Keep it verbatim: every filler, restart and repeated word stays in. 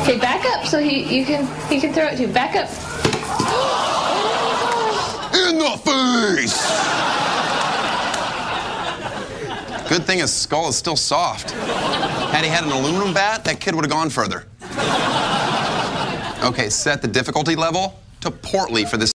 Okay, back up so he you can he can throw it to you. Back up. In the face! Good thing his skull is still soft. Had he had an aluminum bat, that kid would have gone further. Okay, set the difficulty level to portly for this